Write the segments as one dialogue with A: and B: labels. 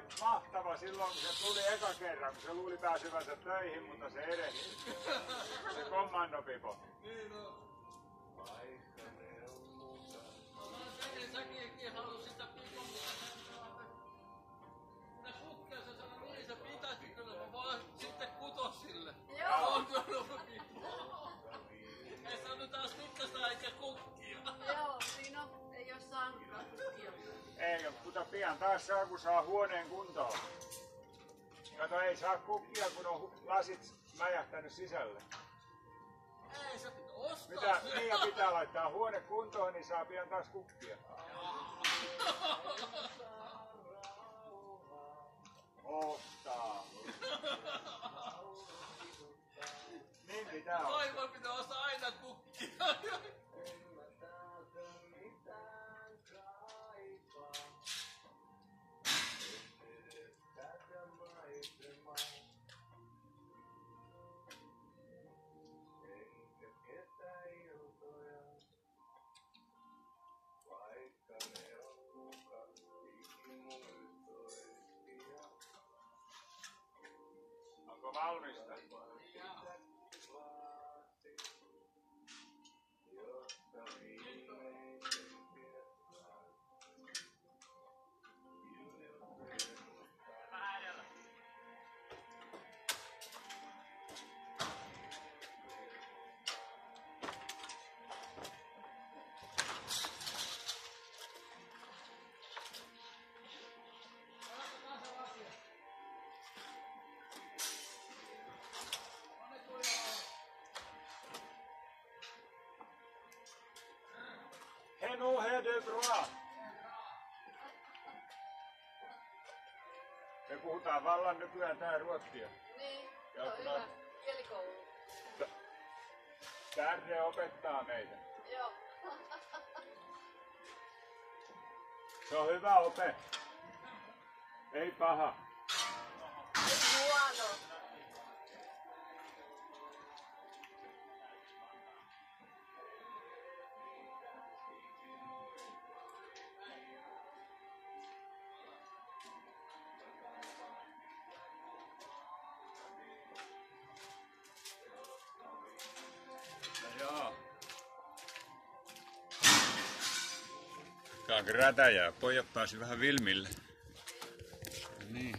A: mahtava silloin, kun se tuli eka kerran, kun se luuli pääsevänsä töihin, mutta se edeni. Se kommandopipo.
B: Niin on. Säkin halusi sitä pipon, mutta sukkia se sanoi, niin se pitäisi kyllä, mä vaan sitten kutos sille. Joo. Ei saanut taas tyttöstä eikä kukkia.
C: Joo, siinä on, ei oo saanutkaan kukkia.
A: Ei, mutta pian taas saa, kun saa huoneen kuntoon. Kato, ei saa kukkia, kun on lasit mäjähtänyt sisälle.
B: Ei, se pitää ostaa.
A: Mitä Mia pitää laittaa huone kuntoon, niin saa pian taas kukkia. Ostaa. Niin pitää ostaa.
B: Aivan pitää ostaa aina kukkia.
A: Onko valmista? Nous he de droit. Me puhutaan vallan nykyään tää ruotsia.
C: Niin, se on hyvä kielikoulu.
A: Tärne opettaa meitä.
C: Joo.
A: Se on hyvä ope. Ei paha.
C: Ei huono.
A: Tää on rätäjää. Pojat pääsi vähän Vilmille. Niin.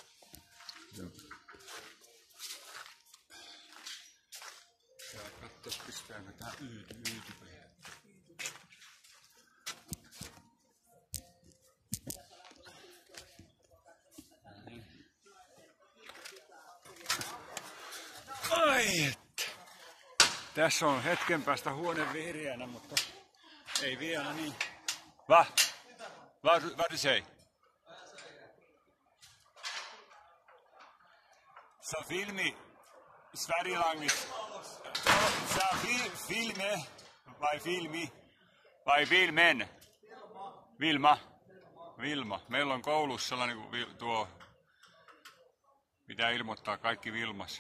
A: Katsos pistääkö tää yytypä. Ai että. Tässä on hetken päästä huone vihreänä, mutta ei vielä niin. Va? Vad du säger? Så filmi Sverigelangis. Sä filme vai filmi vai filmen? Vilma. Meillä on koulussa sellainen kuin tuo, pitää ilmoittaa kaikki Vilmas.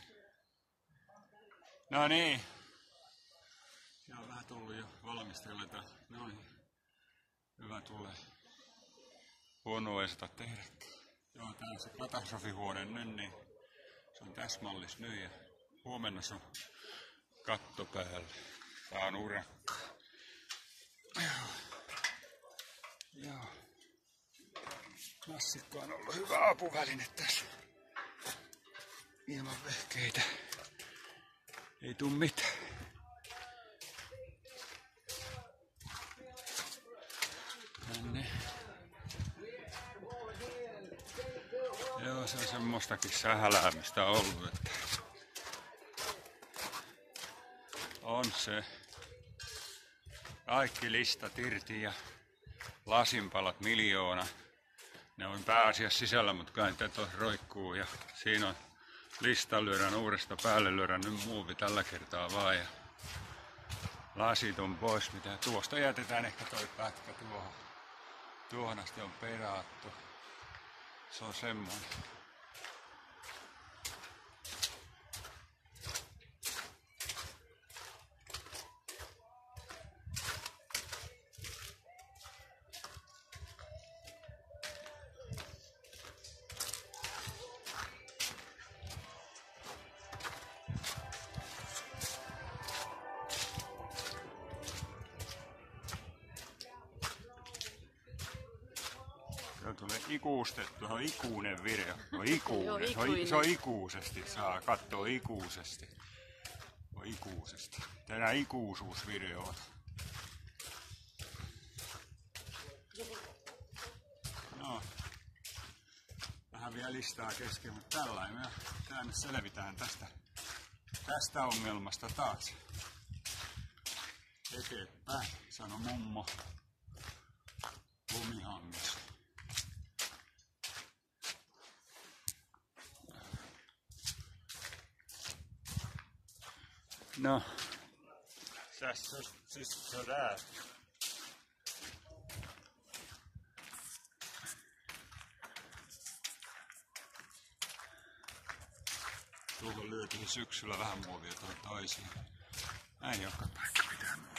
A: No niin. Se on vähän tullut jo valmistella. Noin. Hyvä tulee. Huonoa ei sitä tehdäkään. Joo, tää on se katastrofihuone nyt, niin se on täsmällis nyt ja huomenna se on katto päällä. Tää on urakka. Joo. Massikko on ollut hyvä apuväline tässä. Ilman vehkeitä ei tuu mitään. Joo, se on semmoistakin sähäläämistä ollut, että on se kaikki listat irti ja lasinpalat 1 000 000. Ne on pääasiassa sisällä, mutta kai tätä roikkuu ja siinä on lista, lyödään uudesta päälle, lyödään nyt muuvi tällä kertaa vaan ja lasit on pois, mitä tuosta jätetään ehkä toi pätkä tuohon. Tuohon asti on perattu. Se on semmoinen. ikuistettu, se on ikuinen video. Se on ikuinen.
C: Joo,
A: Se on,
C: ikuinen.
A: se on ikuisesti, saa katsoa ikuisesti. Se on ikuisesti. Tehdään ikuisuusvideoita. No. Vähän vielä listaa kesken, mutta tällainen me tänne selvitään tästä ongelmasta taas. Eteenpäin, sano mummo lumihangessa. No, siis sådär. Tuohon lyötiin syksyllä vähän muovia toisiin. Näin joka paikka pitää muovia.